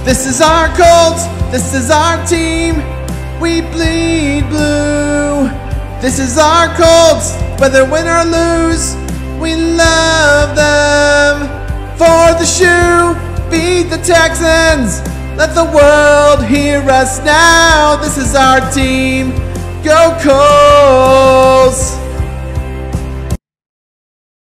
This is our Colts, this is our team, we bleed blue. This is our Colts, whether win or lose, we love them. For the shoe, beat the Texans, let the world hear us now. This is our team, go Colts!